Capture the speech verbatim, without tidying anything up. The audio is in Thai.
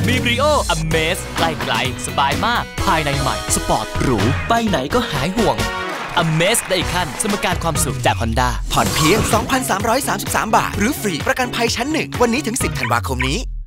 มีบริโอ Amaze ไกลๆสบายมากภายในใหม่สปอร์ตหรูไปไหนก็หายห่วง Amaze ได้อีกขั้นสมการความสุขจาก Honda ผ่อนเพียง สองพันสามร้อยสามสิบสาม บาทหรือฟรีประกันภัยชั้นหนึ่งวันนี้ถึงสิบธันวาคมนี้